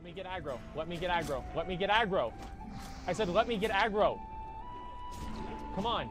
Let me get aggro. Let me get aggro. Let me get aggro. I said let me get aggro. Come on.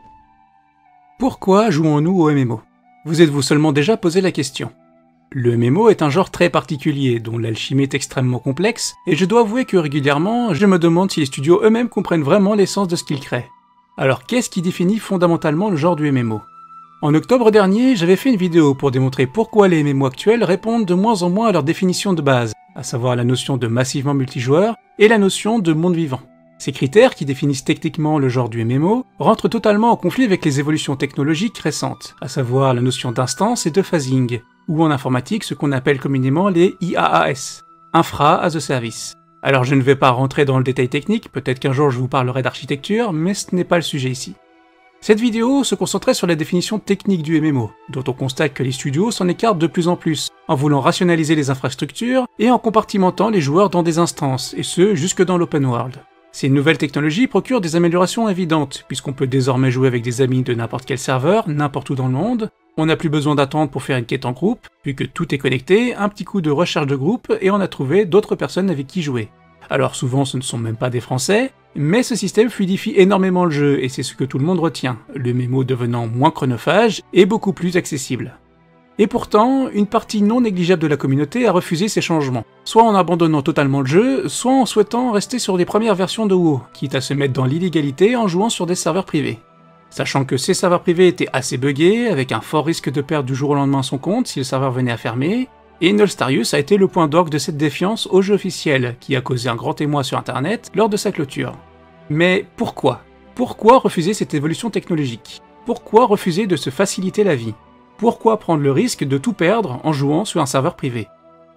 Pourquoi jouons-nous au MMO? Vous êtes-vous seulement déjà posé la question? Le MMO est un genre très particulier, dont l'alchimie est extrêmement complexe, et je dois avouer que régulièrement, je me demande si les studios eux-mêmes comprennent vraiment l'essence de ce qu'ils créent. Alors qu'est-ce qui définit fondamentalement le genre du MMO? En octobre dernier, j'avais fait une vidéo pour démontrer pourquoi les MMO actuels répondent de moins en moins à leur définition de base, à savoir la notion de massivement multijoueur et la notion de monde vivant. Ces critères, qui définissent techniquement le genre du MMO, rentrent totalement en conflit avec les évolutions technologiques récentes, à savoir la notion d'instance et de phasing, ou en informatique ce qu'on appelle communément les IaaS, Infra as a Service. Alors je ne vais pas rentrer dans le détail technique, peut-être qu'un jour je vous parlerai d'architecture, mais ce n'est pas le sujet ici. Cette vidéo se concentrait sur la définition technique du MMO, dont on constate que les studios s'en écartent de plus en plus, en voulant rationaliser les infrastructures et en compartimentant les joueurs dans des instances, et ce jusque dans l'open world. Ces nouvelles technologies procurent des améliorations évidentes, puisqu'on peut désormais jouer avec des amis de n'importe quel serveur, n'importe où dans le monde, on n'a plus besoin d'attendre pour faire une quête en groupe, vu que tout est connecté, un petit coup de recherche de groupe, et on a trouvé d'autres personnes avec qui jouer. Alors souvent ce ne sont même pas des Français, mais ce système fluidifie énormément le jeu, et c'est ce que tout le monde retient, le MMO devenant moins chronophage et beaucoup plus accessible. Et pourtant, une partie non négligeable de la communauté a refusé ces changements, soit en abandonnant totalement le jeu, soit en souhaitant rester sur les premières versions de WoW, quitte à se mettre dans l'illégalité en jouant sur des serveurs privés. Sachant que ces serveurs privés étaient assez buggés, avec un fort risque de perdre du jour au lendemain son compte si le serveur venait à fermer, et Nullstarius a été le point d'orgue de cette défiance au jeu officiel, qui a causé un grand émoi sur internet lors de sa clôture. Mais pourquoi? Pourquoi refuser cette évolution technologique? Pourquoi refuser de se faciliter la vie? Pourquoi prendre le risque de tout perdre en jouant sur un serveur privé?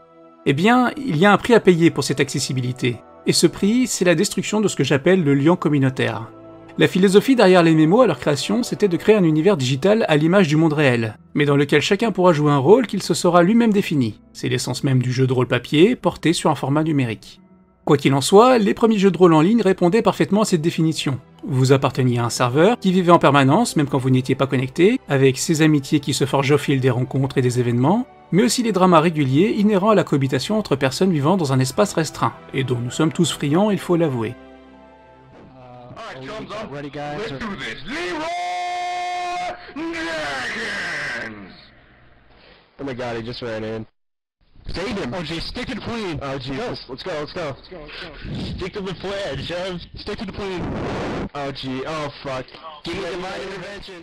Eh bien, il y a un prix à payer pour cette accessibilité, et ce prix, c'est la destruction de ce que j'appelle le lien communautaire. La philosophie derrière les MMO à leur création, c'était de créer un univers digital à l'image du monde réel, mais dans lequel chacun pourra jouer un rôle qu'il se sera lui-même défini. C'est l'essence même du jeu de rôle papier, porté sur un format numérique. Quoi qu'il en soit, les premiers jeux de rôle en ligne répondaient parfaitement à cette définition. Vous apparteniez à un serveur qui vivait en permanence, même quand vous n'étiez pas connecté, avec ses amitiés qui se forgent au fil des rencontres et des événements, mais aussi les dramas réguliers inhérents à la cohabitation entre personnes vivant dans un espace restreint, et dont nous sommes tous friands, il faut l'avouer. Oh my god, he just ran in. Save him! Oh gee, stick to the plane! Oh Jesus, let's go, let's go. Stick to the plane, Shove! Stick to the plane! Oh gee, oh fuck. Give me divine intervention!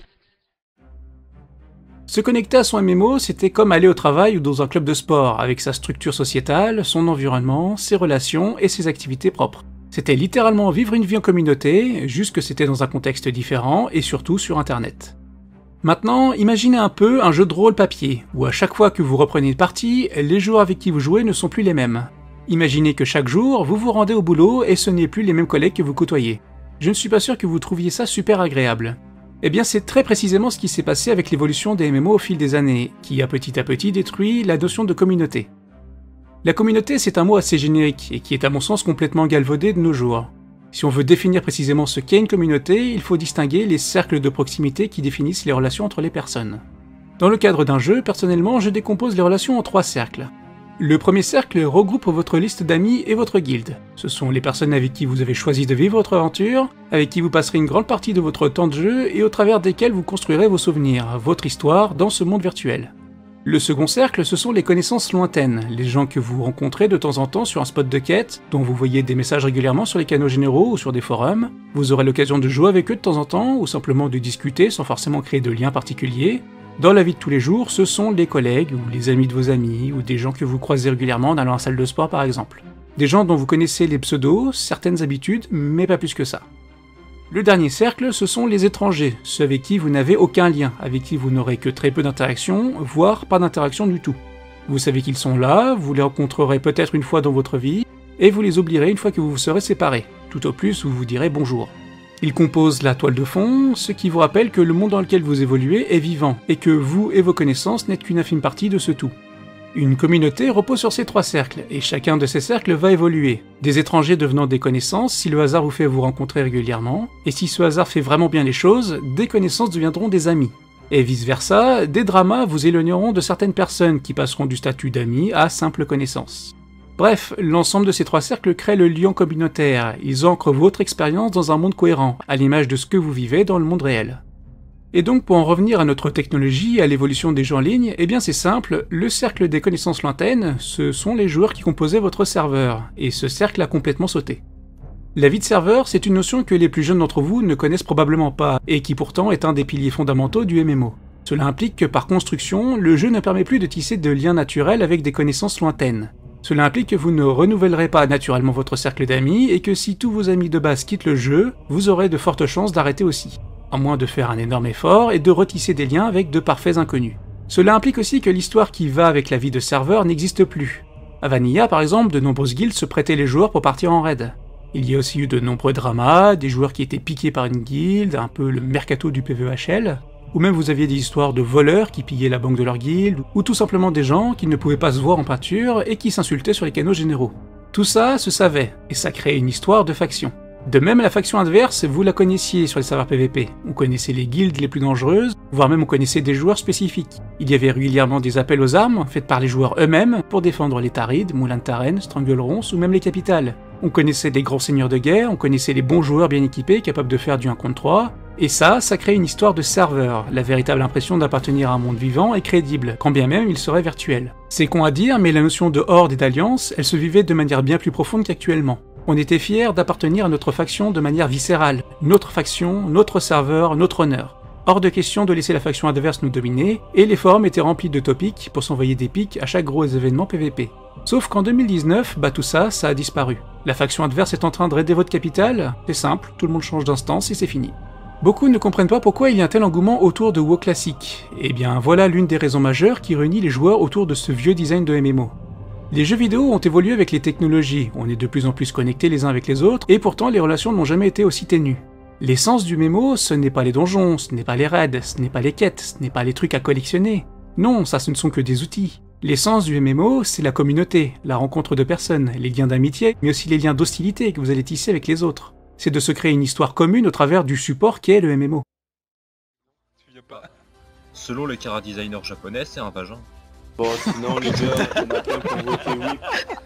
Se connecter à son MMO, c'était comme aller au travail ou dans un club de sport, avec sa structure sociétale, son environnement, ses relations et ses activités propres. C'était littéralement vivre une vie en communauté, juste que c'était dans un contexte différent et surtout sur internet. Maintenant, imaginez un peu un jeu de rôle papier, où à chaque fois que vous reprenez une partie, les joueurs avec qui vous jouez ne sont plus les mêmes. Imaginez que chaque jour, vous vous rendez au boulot et ce n'est plus les mêmes collègues que vous côtoyez. Je ne suis pas sûr que vous trouviez ça super agréable. Eh bien c'est très précisément ce qui s'est passé avec l'évolution des MMO au fil des années, qui a petit à petit détruit la notion de communauté. La communauté c'est un mot assez générique, et qui est à mon sens complètement galvaudé de nos jours. Si on veut définir précisément ce qu'est une communauté, il faut distinguer les cercles de proximité qui définissent les relations entre les personnes. Dans le cadre d'un jeu, personnellement, je décompose les relations en 3 cercles. Le premier cercle regroupe votre liste d'amis et votre guilde. Ce sont les personnes avec qui vous avez choisi de vivre votre aventure, avec qui vous passerez une grande partie de votre temps de jeu et au travers desquels vous construirez vos souvenirs, votre histoire dans ce monde virtuel. Le second cercle, ce sont les connaissances lointaines, les gens que vous rencontrez de temps en temps sur un spot de quête, dont vous voyez des messages régulièrement sur les canaux généraux ou sur des forums. Vous aurez l'occasion de jouer avec eux de temps en temps, ou simplement de discuter sans forcément créer de liens particuliers. Dans la vie de tous les jours, ce sont les collègues, ou les amis de vos amis, ou des gens que vous croisez régulièrement en allant à la salle de sport par exemple. Des gens dont vous connaissez les pseudos, certaines habitudes, mais pas plus que ça. Le dernier cercle, ce sont les étrangers, ceux avec qui vous n'avez aucun lien, avec qui vous n'aurez que très peu d'interaction, voire pas d'interaction du tout. Vous savez qu'ils sont là, vous les rencontrerez peut-être une fois dans votre vie, et vous les oublierez une fois que vous vous serez séparés, tout au plus vous vous direz bonjour. Ils composent la toile de fond, ce qui vous rappelle que le monde dans lequel vous évoluez est vivant, et que vous et vos connaissances n'êtes qu'une infime partie de ce tout. Une communauté repose sur ces 3 cercles, et chacun de ces cercles va évoluer. Des étrangers devenant des connaissances si le hasard vous fait vous rencontrer régulièrement, et si ce hasard fait vraiment bien les choses, des connaissances deviendront des amis. Et vice versa, des dramas vous éloigneront de certaines personnes qui passeront du statut d'amis à simple connaissance. Bref, l'ensemble de ces 3 cercles crée le lien communautaire, ils ancrent votre expérience dans un monde cohérent, à l'image de ce que vous vivez dans le monde réel. Et donc pour en revenir à notre technologie, à l'évolution des jeux en ligne, eh bien c'est simple, le cercle des connaissances lointaines, ce sont les joueurs qui composaient votre serveur, et ce cercle a complètement sauté. La vie de serveur, c'est une notion que les plus jeunes d'entre vous ne connaissent probablement pas, et qui pourtant est un des piliers fondamentaux du MMO. Cela implique que par construction, le jeu ne permet plus de tisser de liens naturels avec des connaissances lointaines. Cela implique que vous ne renouvellerez pas naturellement votre cercle d'amis, et que si tous vos amis de base quittent le jeu, vous aurez de fortes chances d'arrêter aussi. À moins de faire un énorme effort et de retisser des liens avec de parfaits inconnus. Cela implique aussi que l'histoire qui va avec la vie de serveur n'existe plus. À Vanilla par exemple, de nombreuses guildes se prêtaient les joueurs pour partir en raid. Il y a aussi eu de nombreux dramas, des joueurs qui étaient piqués par une guilde, un peu le mercato du PvHL, ou même vous aviez des histoires de voleurs qui pillaient la banque de leur guilde, ou tout simplement des gens qui ne pouvaient pas se voir en peinture et qui s'insultaient sur les canaux généraux. Tout ça se savait, et ça créait une histoire de faction. De même, la faction adverse, vous la connaissiez sur les serveurs PvP. On connaissait les guildes les plus dangereuses, voire même on connaissait des joueurs spécifiques. Il y avait régulièrement des appels aux armes, faits par les joueurs eux-mêmes, pour défendre les Tarides, Moulin de Tarenne, Stranglerons ou même les capitales. On connaissait les grands seigneurs de guerre, on connaissait les bons joueurs bien équipés, capables de faire du 1 contre 3, et ça crée une histoire de serveur, la véritable impression d'appartenir à un monde vivant et crédible, quand bien même il serait virtuel. C'est con à dire, mais la notion de horde et d'alliance, elle se vivait de manière bien plus profonde qu'actuellement. On était fiers d'appartenir à notre faction de manière viscérale, notre faction, notre serveur, notre honneur. Hors de question de laisser la faction adverse nous dominer, et les forums étaient remplis de topics pour s'envoyer des pics à chaque gros événement PvP. Sauf qu'en 2019, tout ça a disparu. La faction adverse est en train de raider votre capitale, c'est simple, tout le monde change d'instance et c'est fini. Beaucoup ne comprennent pas pourquoi il y a un tel engouement autour de WoW classique. Et bien voilà l'une des raisons majeures qui réunit les joueurs autour de ce vieux design de MMO. Les jeux vidéo ont évolué avec les technologies, on est de plus en plus connectés les uns avec les autres, et pourtant les relations n'ont jamais été aussi ténues. L'essence du MMO, ce n'est pas les donjons, ce n'est pas les raids, ce n'est pas les quêtes, ce n'est pas les trucs à collectionner. Non, ça ce ne sont que des outils. L'essence du MMO, c'est la communauté, la rencontre de personnes, les liens d'amitié, mais aussi les liens d'hostilité que vous allez tisser avec les autres. C'est de se créer une histoire commune au travers du support qu'est le MMO. Selon le chara designer japonais, c'est un vagin. Bon, sinon les gars, on a plein pour voter oui.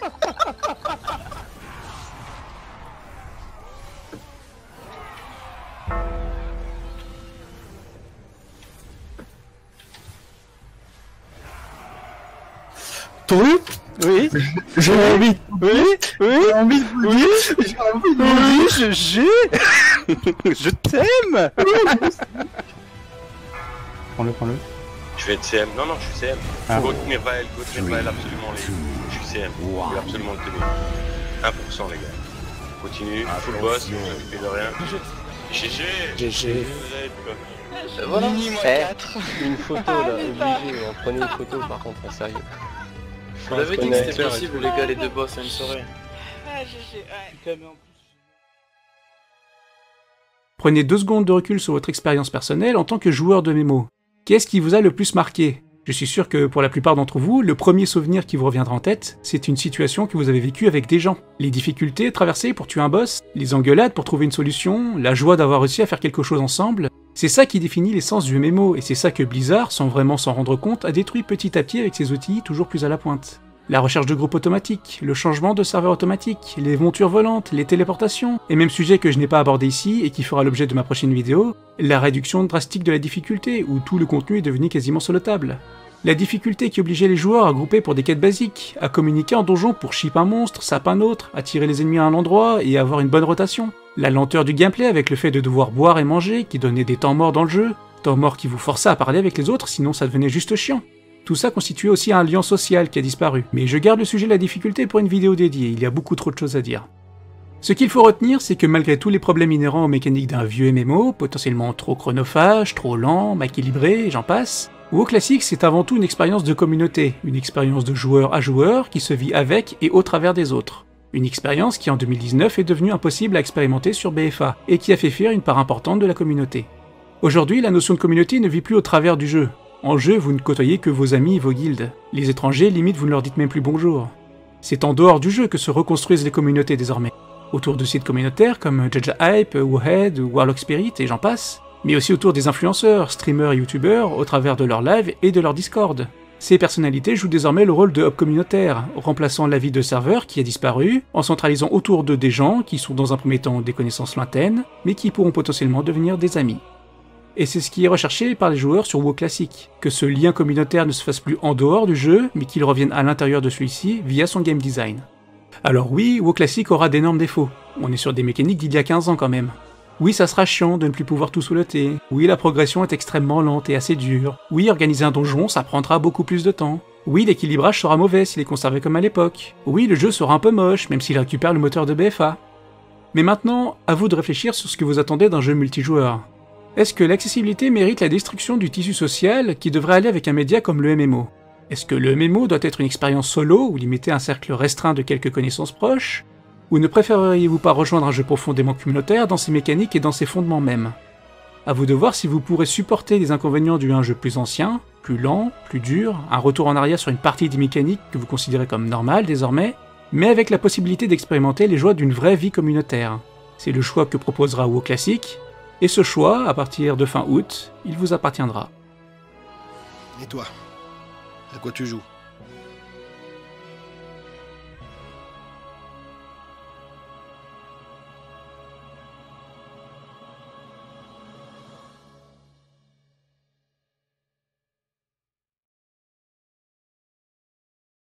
Truc. Oui. J'ai envie. Oui. J'ai envie de vous dire. J'ai envie de vous dire. Je t'aime. Prends-le. Je vais être CM. Non, je suis CM. Ah. Go tenir Vael, absolument les. Je suis CM. Je vais absolument le tenir. 1% les gars. Continue, full boss, ne s'occuper de rien. GG. Voilà. Une photo là, obligé, on prenait une photo par contre, sérieux. On avait dit que c'était possible les gars, les deux boss à une soirée. Ah, GG, ouais. Prenez 2 secondes de recul sur votre expérience personnelle en tant que joueur de MMO. Qu'est-ce qui vous a le plus marqué? Je suis sûr que pour la plupart d'entre vous, le premier souvenir qui vous reviendra en tête, c'est une situation que vous avez vécue avec des gens. Les difficultés traversées pour tuer un boss, les engueulades pour trouver une solution, la joie d'avoir réussi à faire quelque chose ensemble. C'est ça qui définit l'essence du MMO, et c'est ça que Blizzard, sans vraiment s'en rendre compte, a détruit petit à petit avec ses outils toujours plus à la pointe. La recherche de groupes automatiques, le changement de serveur automatique, les montures volantes, les téléportations, et même sujet que je n'ai pas abordé ici et qui fera l'objet de ma prochaine vidéo, la réduction drastique de la difficulté, où tout le contenu est devenu quasiment solotable. La difficulté qui obligeait les joueurs à grouper pour des quêtes basiques, à communiquer en donjon pour ship un monstre, sap un autre, attirer les ennemis à un endroit et avoir une bonne rotation. La lenteur du gameplay avec le fait de devoir boire et manger, qui donnait des temps morts dans le jeu, temps morts qui vous forçaient à parler avec les autres, sinon ça devenait juste chiant. Tout ça constituait aussi un lien social qui a disparu, mais je garde le sujet de la difficulté pour une vidéo dédiée, il y a beaucoup trop de choses à dire. Ce qu'il faut retenir, c'est que malgré tous les problèmes inhérents aux mécaniques d'un vieux MMO, potentiellement trop chronophage, trop lent, mal équilibré, et j'en passe, WoW Classic c'est avant tout une expérience de communauté, une expérience de joueur à joueur qui se vit avec et au travers des autres. Une expérience qui en 2019 est devenue impossible à expérimenter sur BFA, et qui a fait fuir une part importante de la communauté. Aujourd'hui, la notion de communauté ne vit plus au travers du jeu. En jeu, vous ne côtoyez que vos amis et vos guildes. Les étrangers, limite, vous ne leur dites même plus bonjour. C'est en dehors du jeu que se reconstruisent les communautés désormais. Autour de sites communautaires comme Jaja Hype, Wowhead, Warlock Spirit et j'en passe, mais aussi autour des influenceurs, streamers et youtubeurs au travers de leurs lives et de leur Discord. Ces personnalités jouent désormais le rôle de hub communautaire, remplaçant la vie de serveur qui a disparu, en centralisant autour d'eux des gens qui sont dans un premier temps des connaissances lointaines, mais qui pourront potentiellement devenir des amis. Et c'est ce qui est recherché par les joueurs sur WoW classique, que ce lien communautaire ne se fasse plus en dehors du jeu, mais qu'il revienne à l'intérieur de celui-ci via son game design. Alors oui, WoW classique aura d'énormes défauts, on est sur des mécaniques d'il y a 15 ans quand même. Oui, ça sera chiant de ne plus pouvoir tout sous-loter. Oui, la progression est extrêmement lente et assez dure. Oui, organiser un donjon, ça prendra beaucoup plus de temps. Oui, l'équilibrage sera mauvais s'il est conservé comme à l'époque. Oui, le jeu sera un peu moche, même s'il récupère le moteur de BFA. Mais maintenant, à vous de réfléchir sur ce que vous attendez d'un jeu multijoueur. Est-ce que l'accessibilité mérite la destruction du tissu social qui devrait aller avec un média comme le MMO? Est-ce que le MMO doit être une expérience solo ou limiter un cercle restreint de quelques connaissances proches? Ou ne préféreriez-vous pas rejoindre un jeu profondément communautaire dans ses mécaniques et dans ses fondements même? À vous de voir si vous pourrez supporter les inconvénients d'un jeu plus ancien, plus lent, plus dur, un retour en arrière sur une partie des mécaniques que vous considérez comme normales désormais, mais avec la possibilité d'expérimenter les joies d'une vraie vie communautaire. C'est le choix que proposera WoW Classic, et ce choix, à partir de fin août, il vous appartiendra. Et toi? À quoi tu joues?